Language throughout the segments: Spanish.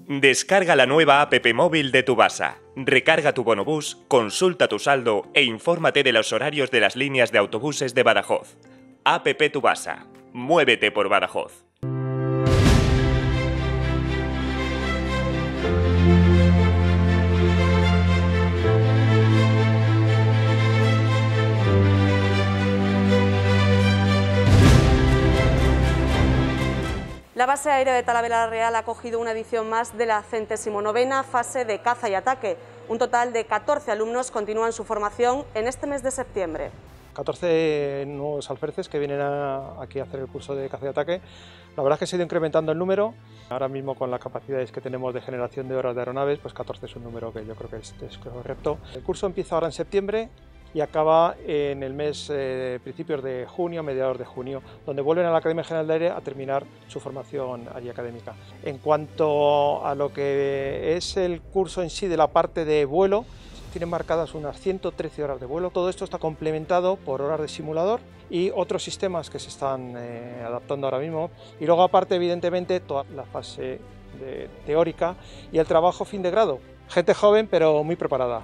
Descarga la nueva app móvil de Tubasa, recarga tu bonobús, consulta tu saldo e infórmate de los horarios de las líneas de autobuses de Badajoz. App Tubasa. Muévete por Badajoz. La base aérea de Talavera Real ha acogido una edición más de la 109ª fase de caza y ataque. Un total de 14 alumnos continúan su formación en este mes de septiembre. 14 nuevos alférezes que vienen aquí a hacer el curso de caza y ataque. La verdad es que se ha ido incrementando el número. Ahora mismo, con las capacidades que tenemos de generación de horas de aeronaves, pues 14 es un número que yo creo que es correcto. El curso empieza ahora en septiembre y acaba en el mes principios de junio, mediados de junio, donde vuelven a la Academia General de Aire a terminar su formación allí académica. En cuanto a lo que es el curso en sí de la parte de vuelo, tienen marcadas unas 113 horas de vuelo. Todo esto está complementado por horas de simulador y otros sistemas que se están adaptando ahora mismo. Y luego, aparte, evidentemente, toda la fase teórica y el trabajo fin de grado. Gente joven pero muy preparada.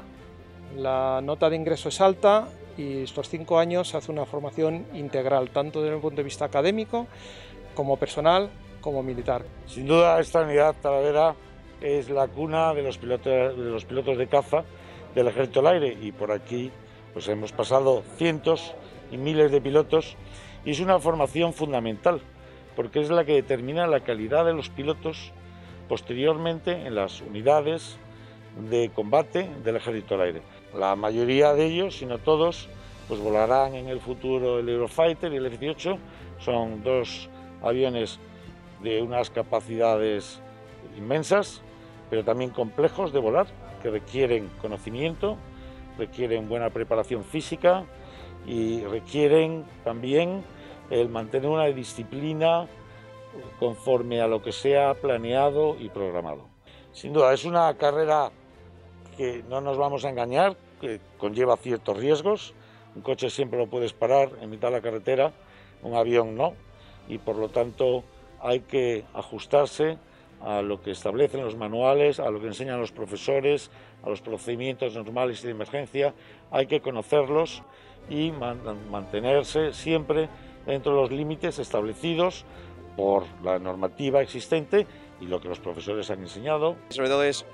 La nota de ingreso es alta y estos 5 años se hace una formación integral, tanto desde el punto de vista académico, como personal, como militar. Sin duda, esta unidad Talavera es la cuna de los pilotos de caza del Ejército del Aire, y por aquí pues hemos pasado cientos y miles de pilotos, y es una formación fundamental porque es la que determina la calidad de los pilotos posteriormente en las unidades de combate del Ejército del Aire. La mayoría de ellos, si no todos, pues volarán en el futuro el Eurofighter y el F-18. Son dos aviones de unas capacidades inmensas, pero también complejos de volar, que requieren conocimiento, requieren buena preparación física y requieren también el mantener una disciplina conforme a lo que se ha planeado y programado. Sin duda, es una carrera que, no nos vamos a engañar, que conlleva ciertos riesgos. Un coche siempre lo puedes parar en mitad de la carretera, un avión no, y por lo tanto hay que ajustarse a lo que establecen los manuales, a lo que enseñan los profesores, a los procedimientos normales y de emergencia. Hay que conocerlos y mantenerse siempre dentro de los límites establecidos por la normativa existente y lo que los profesores han enseñado. Sobre todo es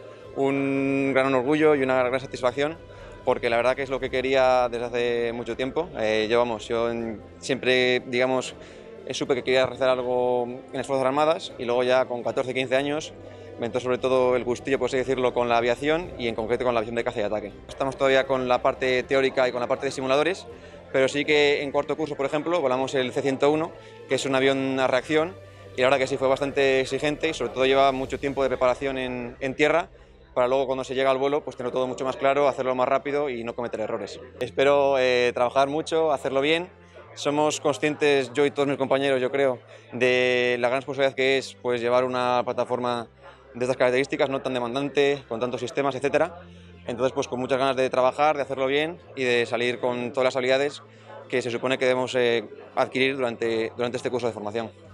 un gran orgullo y una gran satisfacción, porque la verdad que es lo que quería desde hace mucho tiempo. Yo siempre, digamos, supe que quería realizar algo en las Fuerzas Armadas, y luego ya con 14-15 años me entró sobre todo el gustillo, por así decirlo, con la aviación y en concreto con la aviación de caza y ataque. Estamos todavía con la parte teórica y con la parte de simuladores, pero sí que en cuarto curso, por ejemplo, volamos el C-101, que es un avión a reacción, y la verdad que sí fue bastante exigente y sobre todo lleva mucho tiempo de preparación en tierra, para luego, cuando se llega al vuelo, pues tener todo mucho más claro, hacerlo más rápido y no cometer errores. Espero trabajar mucho, hacerlo bien. Somos conscientes, yo y todos mis compañeros, yo creo, de la gran responsabilidad que es, pues, llevar una plataforma de estas características, no tan demandante, con tantos sistemas, etcétera. Entonces, pues con muchas ganas de trabajar, de hacerlo bien y de salir con todas las habilidades que se supone que debemos adquirir durante este curso de formación.